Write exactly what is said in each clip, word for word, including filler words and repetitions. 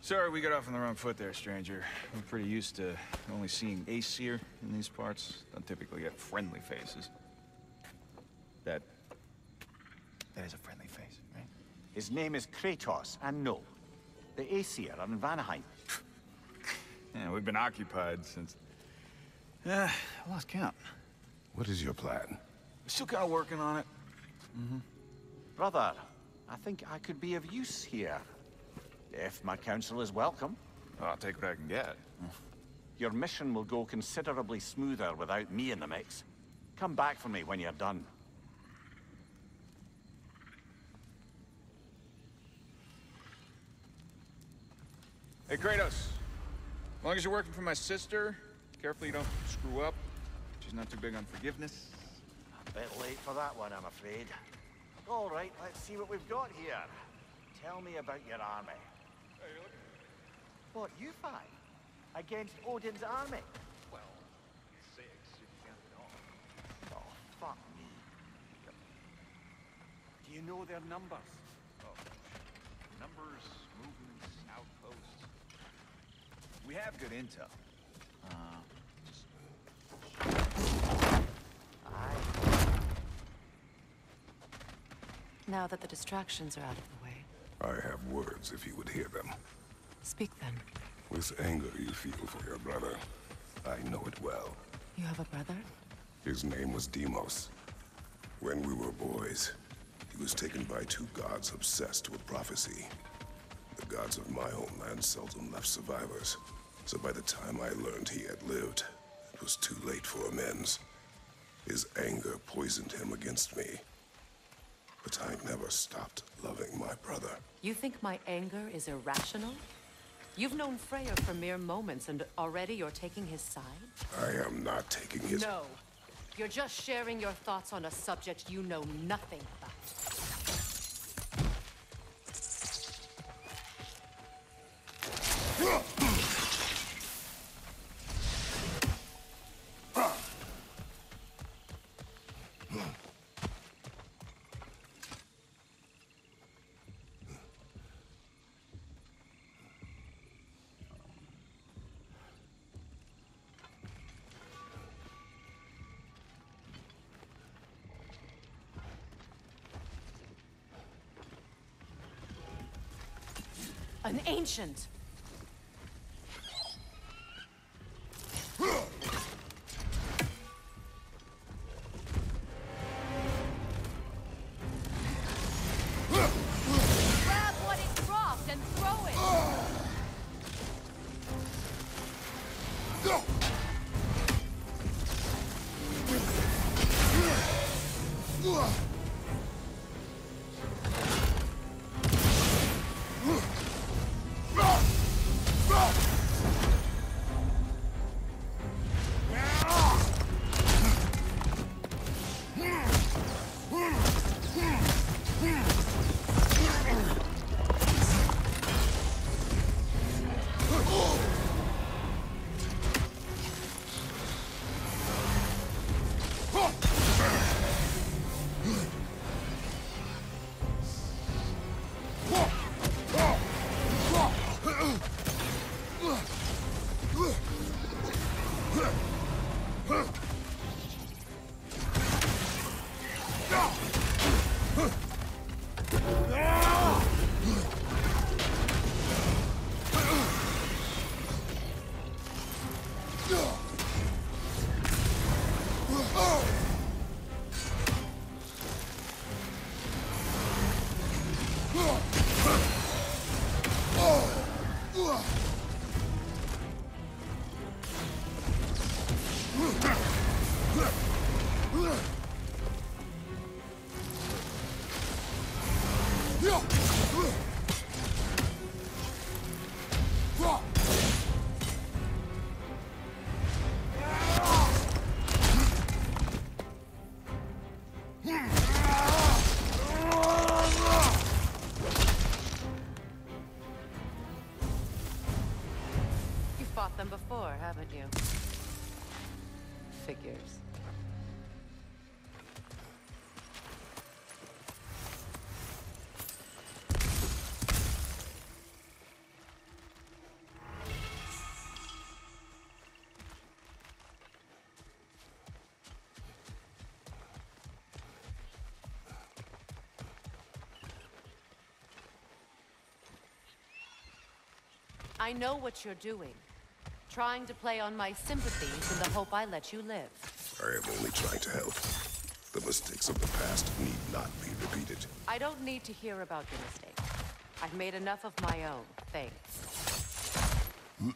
Sorry, we got off on the wrong foot there, stranger. We're pretty used to only seeing Aesir in these parts. Don't typically get friendly faces. That... that is a friendly face, right? His name is Kratos, and no. The Aesir are in Vanaheim. Yeah, we've been occupied since... Uh, I lost count. What is your plan? We're still kind of working on it. Mm-hmm. Brother, I think I could be of use here. If my counsel is welcome. Well, I'll take what I can get. Your mission will go considerably smoother without me in the mix. Come back for me when you're done. Hey, Kratos. As long as you're working for my sister, carefully you don't screw up. She's not too big on forgiveness. A bit late for that one, I'm afraid. All right, let's see what we've got here. Tell me about your army. What, you five? Against Odin's army? Well, six if you count it all. Oh, fuck me. Do you know their numbers? Oh, numbers, movements, outposts. We have good intel. Uh, Aye. Now that the distractions are out of the way, I have words if you would hear them. speak then. This anger you feel for your brother, I know it well. You have a brother? His name was Deimos. When we were boys, he was taken by two gods obsessed with prophecy. The gods of my homeland seldom left survivors, so by the time I learned he had lived, it was too late for amends. His anger poisoned him against me. But I never stopped loving my brother. You think my anger is irrational? You've known Freyr for mere moments, and already you're taking his side? I am not taking his... No. You're just sharing your thoughts on a subject you know nothing about. An ancient! Grab what it dropped and throw it! Them before, haven't you? Figures. I know what you're doing. Trying to play on my sympathies in the hope I let you live. I am only trying to help. The mistakes of the past need not be repeated. I don't need to hear about your mistakes. I've made enough of my own, thanks. Hmm.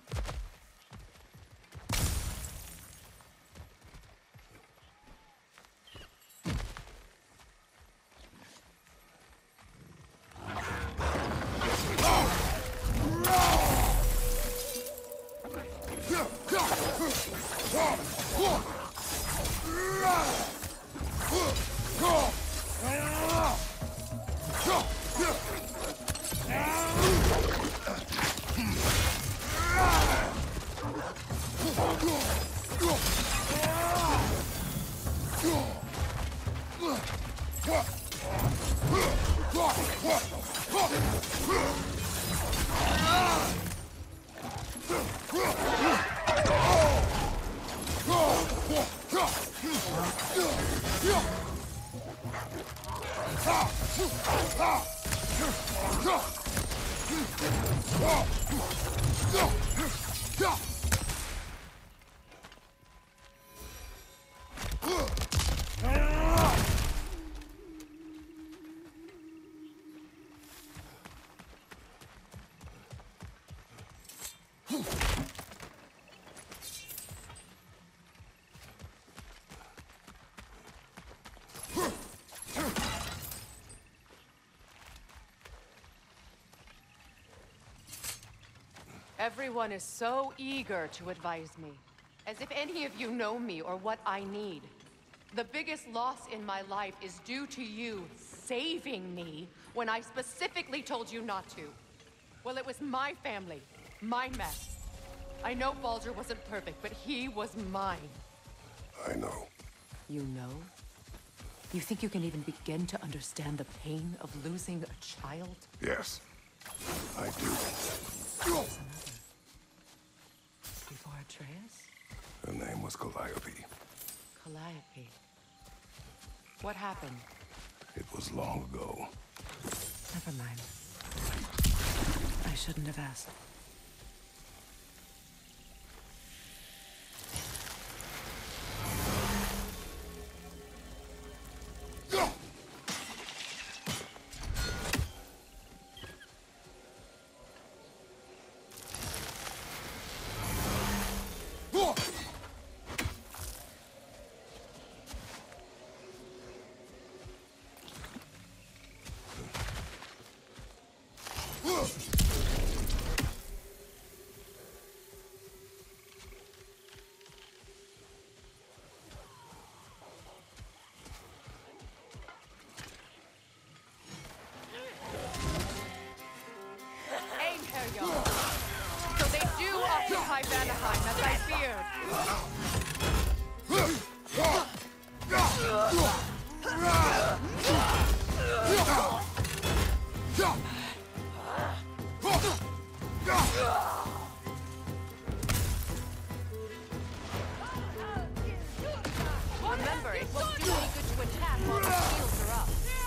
Everyone is so eager to advise me, as if any of you know me or what I need. The biggest loss in my life is due to you saving me when I specifically told you not to. Well, it was my family, my mess. I know Baldur wasn't perfect, but he was mine. I know. You know? You think you can even begin to understand the pain of losing a child? Yes, I do. Before Atreus? Her name was Calliope. Calliope. What happened? It was long ago. Never mind. I shouldn't have asked. So they do occupy Vanaheim, as I feared. Remember, it won't do any good to attack while the shields are up.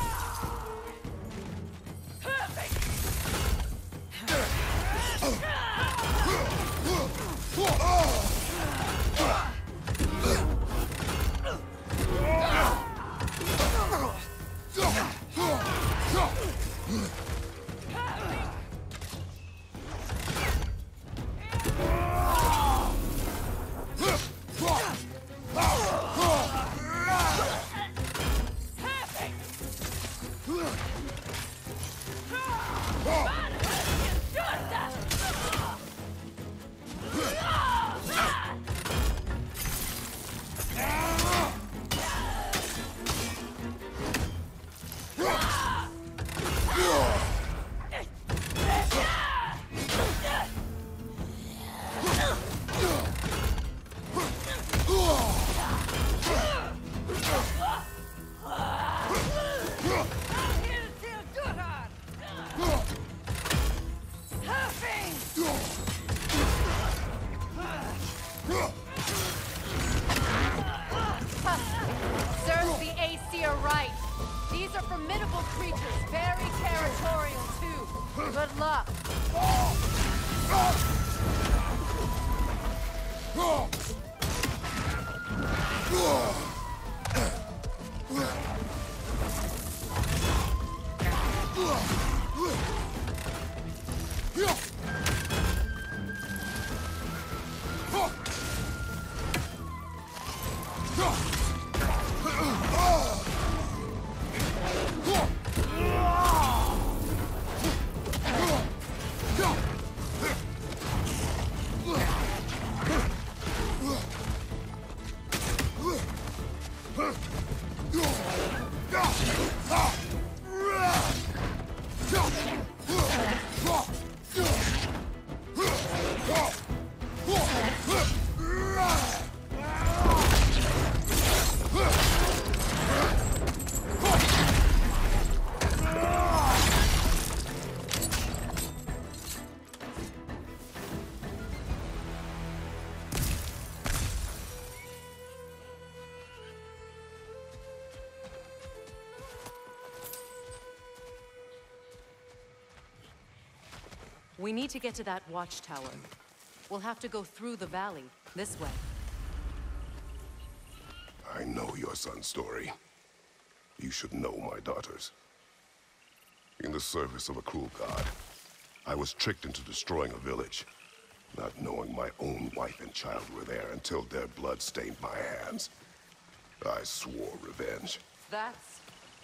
Serves the Aesir right. These are formidable creatures, very territorial too. Good luck. We need to get to that watchtower. We'll have to go through the valley, this way. I know your son's story. You should know my daughter's. In the service of a cruel god, I was tricked into destroying a village, not knowing my own wife and child were there until their blood stained my hands. I swore revenge. That's...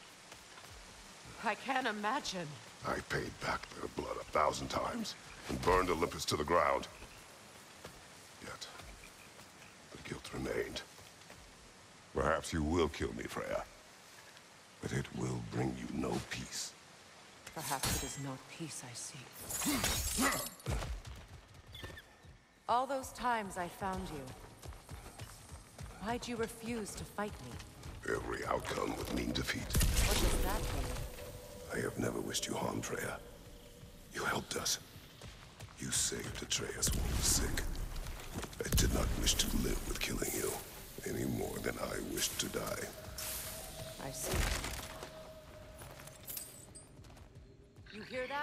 I can't imagine. I paid back their blood a thousand times and burned Olympus to the ground. Yet, the guilt remained. Perhaps you will kill me, Freya, but it will bring you no peace. Perhaps it is not peace I seek. All those times I found you, why'd you refuse to fight me? Every outcome would mean defeat. What does that mean? I have never wished you harm, Freya. You helped us. You saved Atreus when he was sick. I did not wish to live with killing you, any more than I wished to die. I see. You hear that?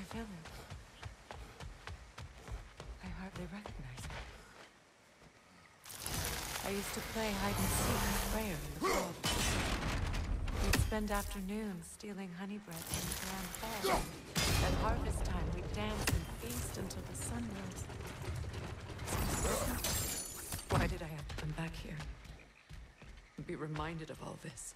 feeling. I hardly recognize it. I used to play hide and seek with Freya in the fall. We'd spend afternoons stealing honey bread from the grand hall. At harvest time, we'd dance and feast until the sun rose. Why did I have to come back here? And be reminded of all this?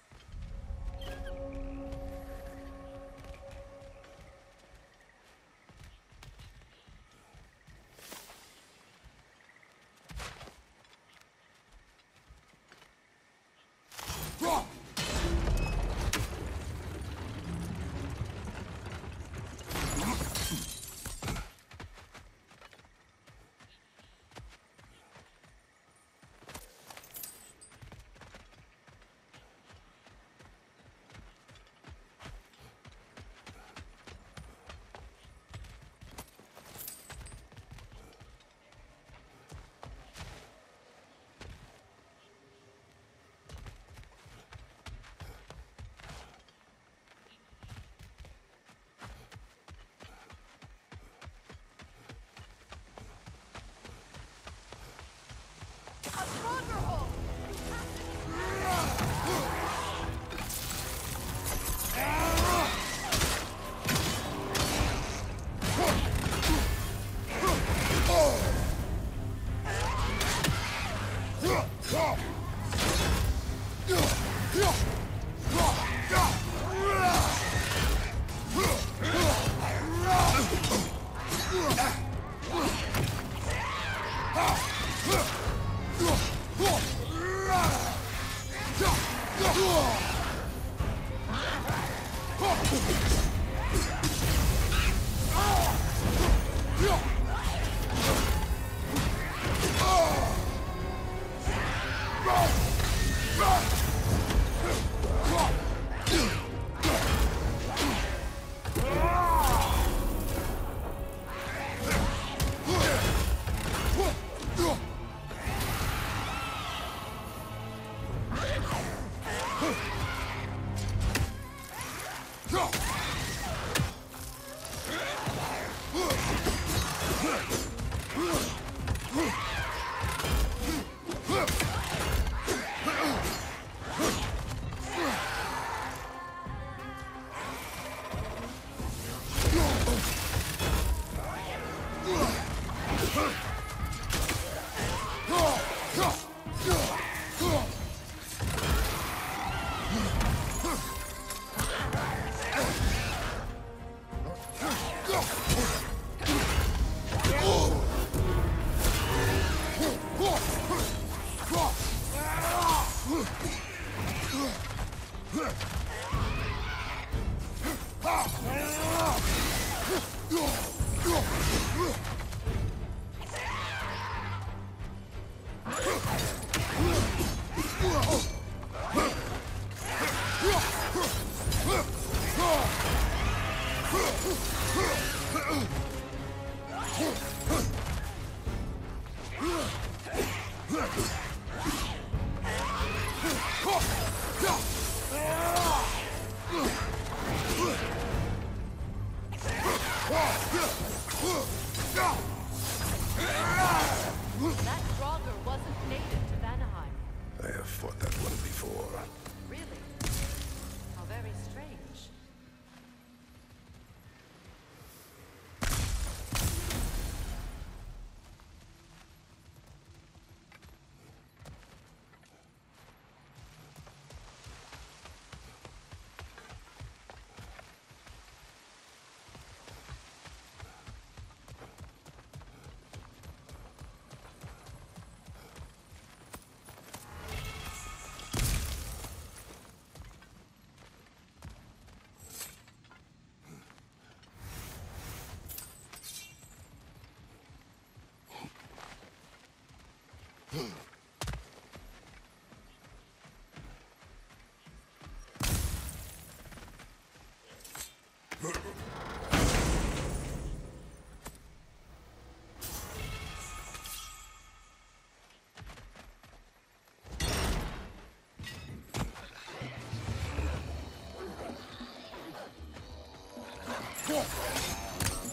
That Draugr wasn't native to Vanaheim. I have fought that one before. Really? How very strange.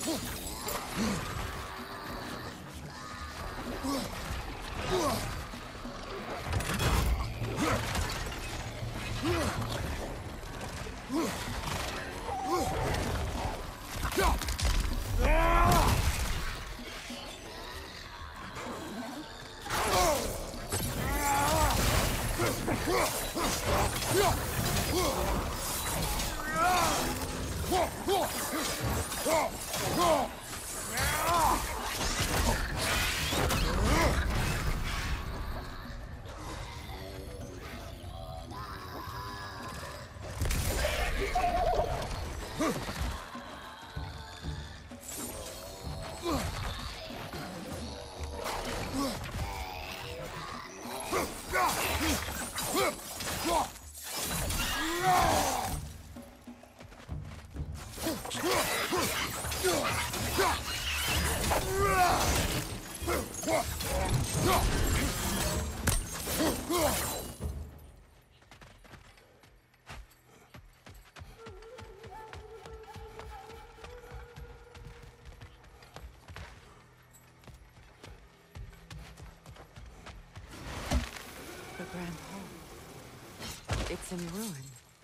The Grand Hall. It's in ruin.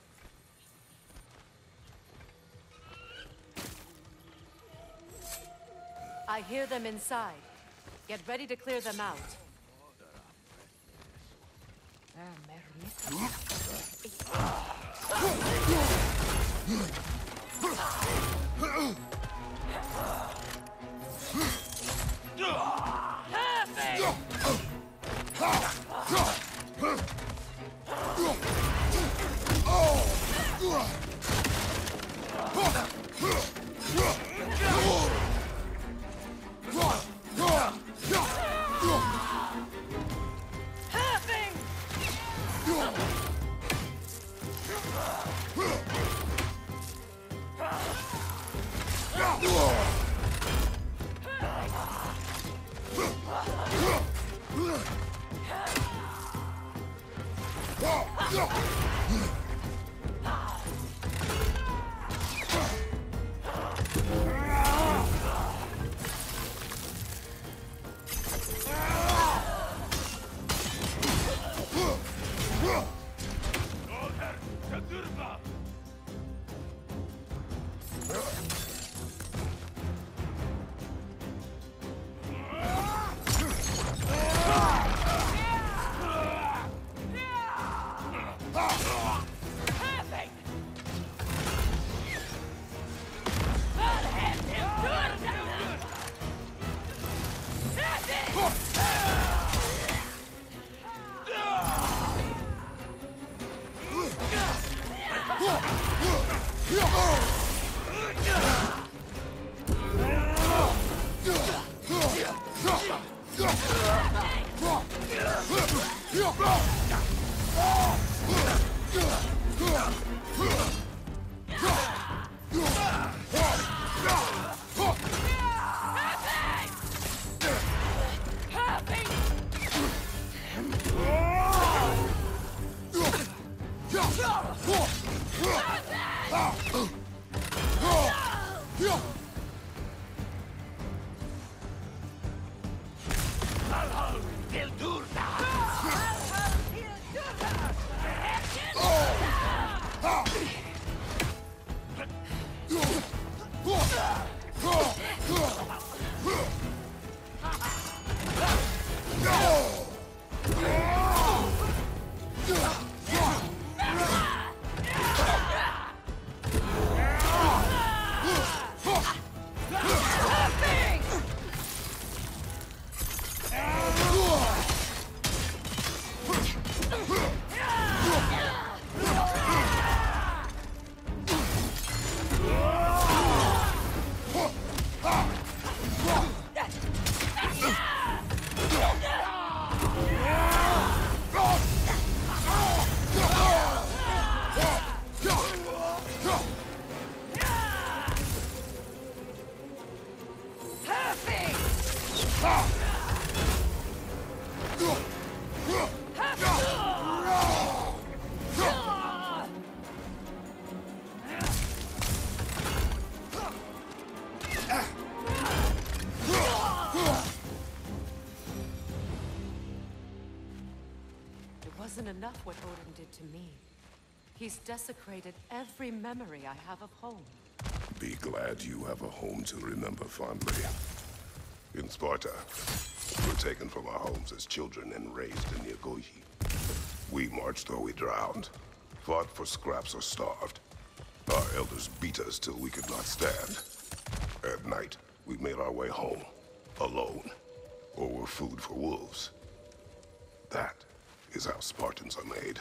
I hear them inside. Get ready to clear them out. Huh! wasn't enough what Odin did to me. He's desecrated every memory I have of home. Be glad you have a home to remember fondly. In Sparta, we were taken from our homes as children and raised in Niagoyi. We marched or we drowned, fought for scraps or starved. Our elders beat us till we could not stand. At night, we made our way home, alone, or were food for wolves. That is how Spartans are made.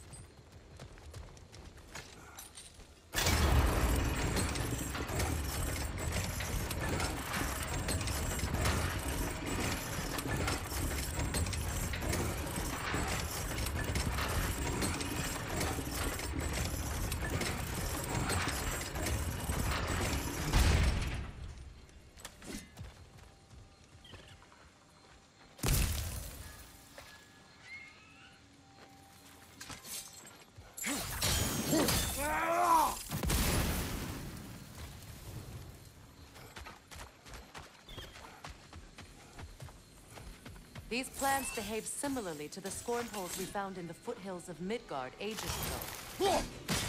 These plants behave similarly to the scorn holes we found in the foothills of Midgard ages ago.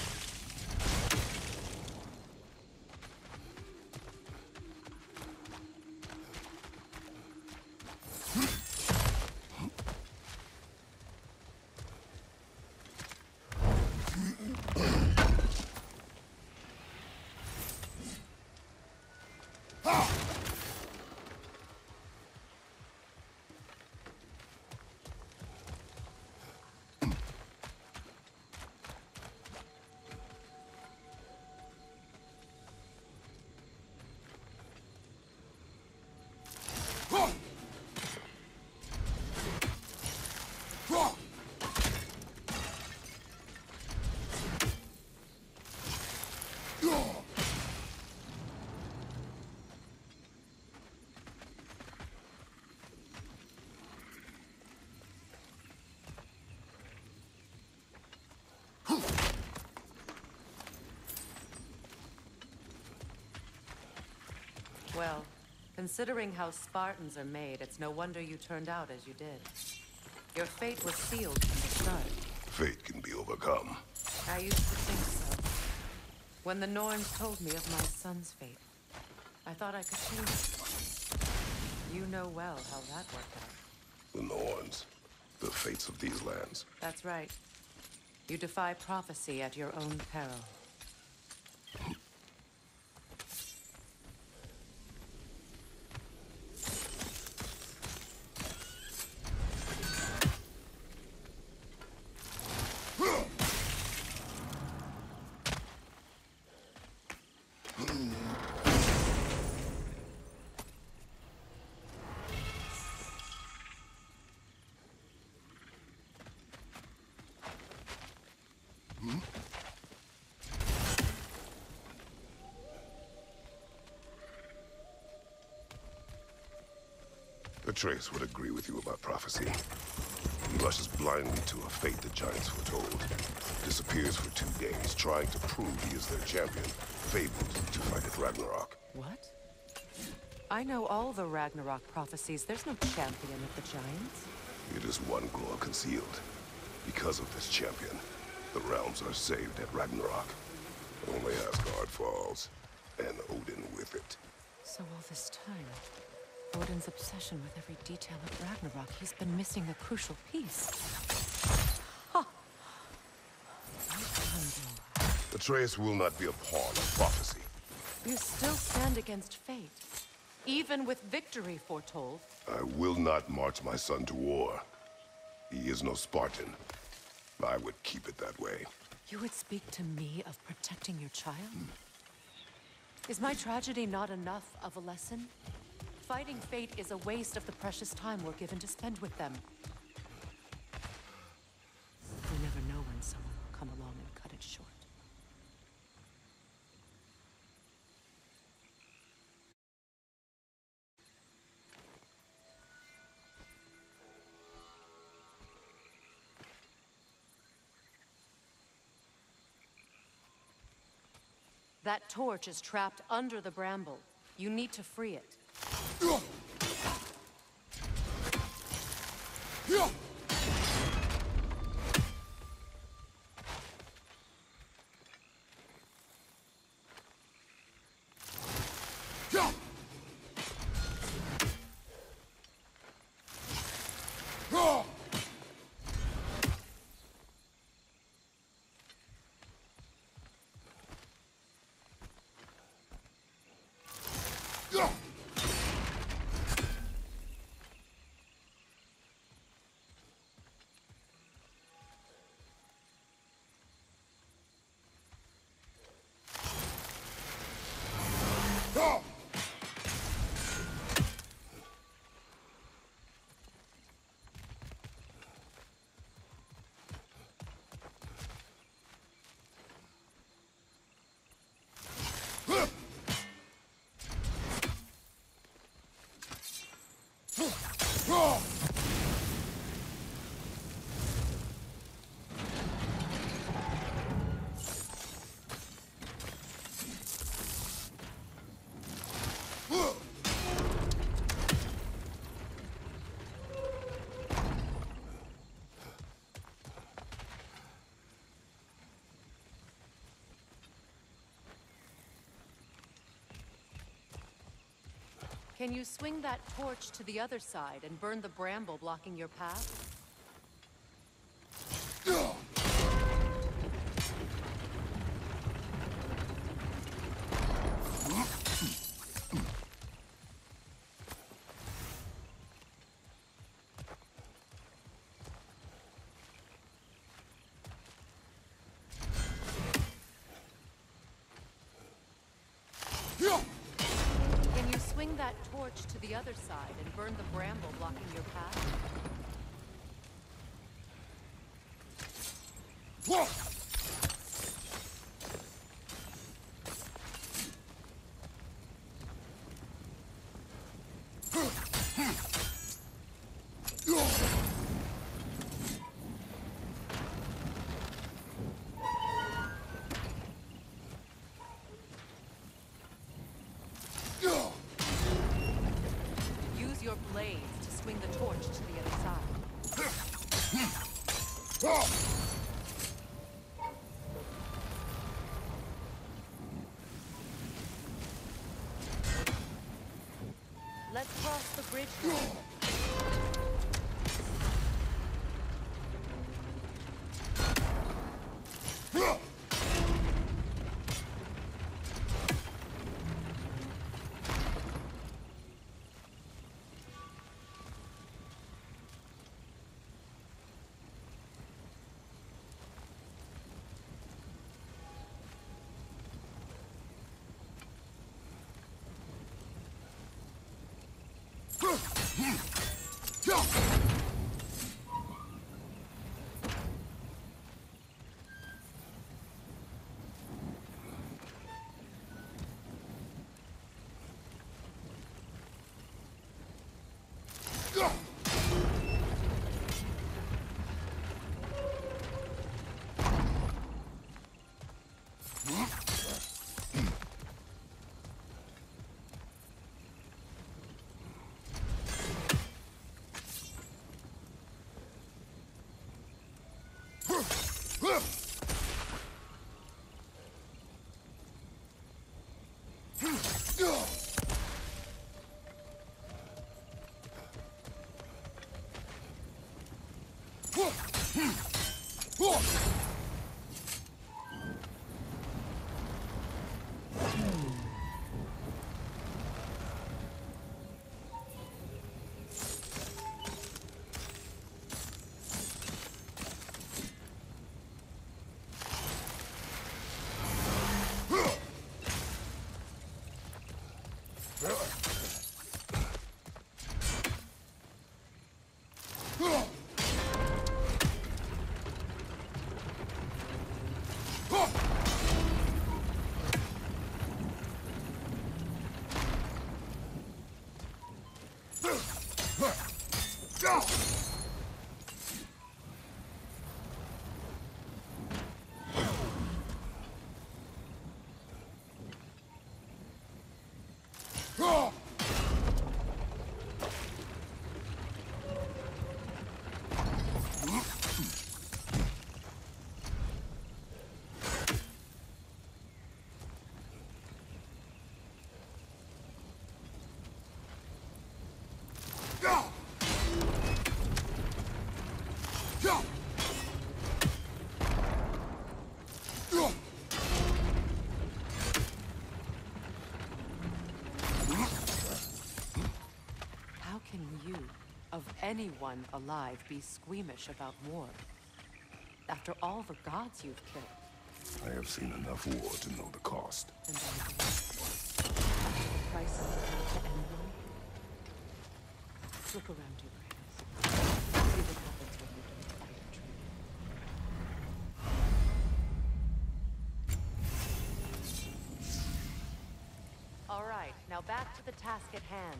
Well, considering how Spartans are made, it's no wonder you turned out as you did. Your fate was sealed from the start. Fate can be overcome. I used to think so. When the Norns told me of my son's fate, I thought I could change it. You know well how that worked out. The Norns. The fates of these lands. That's right. You defy prophecy at your own peril. Atreus would agree with you about prophecy. He rushes blindly to a fate the giants foretold. Disappears for two days, trying to prove he is their champion, fabled to fight at Ragnarok. What? I know all the Ragnarok prophecies. There's no champion of the giants. It is one glow concealed. Because of this champion, the realms are saved at Ragnarok. Only Asgard falls, and Odin with it. So all this time, Odin's obsession with every detail of Ragnarok, he's been missing a crucial piece. Ha! Atreus will not be a pawn of prophecy. You still stand against fate, even with victory foretold. I will not march my son to war. He is no Spartan. I would keep it that way. You would speak to me of protecting your child? Hmm. Is my tragedy not enough of a lesson? Fighting fate is a waste of the precious time we're given to spend with them. You never know when someone will come along and cut it short. That torch is trapped under the bramble. You need to free it. Can you swing that torch to the other side and burn the bramble blocking your path? Can you swing that torch to the other side and burn the bramble blocking your path? Use your blades to swing the torch to the other side. Let's cross the bridge now. How can you, of anyone alive, be squeamish about war? After all the gods you've killed. I have seen enough war to know the cost. And then the price of the to end one. Look around you, Grace. See what happens when you don't fight a tree. All right, now back to the task at hand.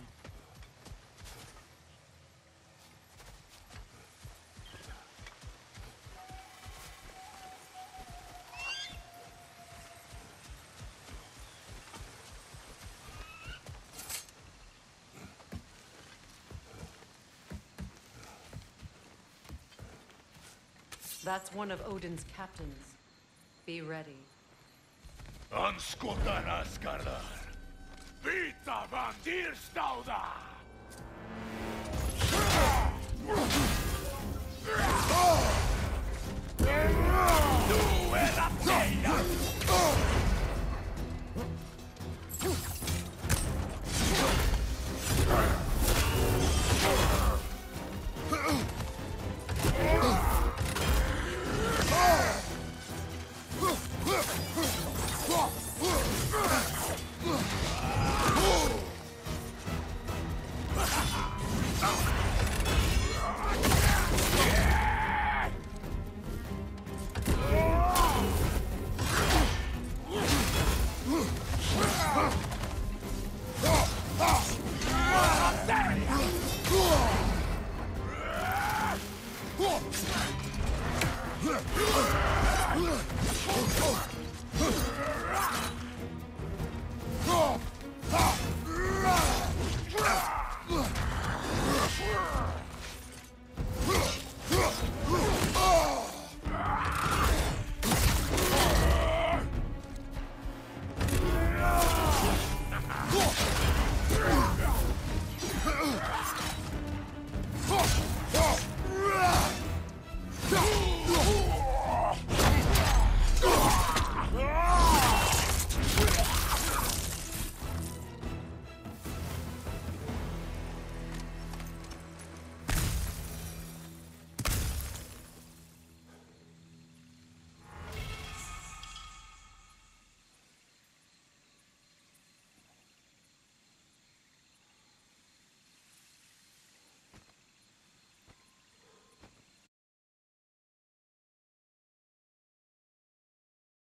That's one of Odin's captains. Be ready. Anskutan askardar. Vita Huh?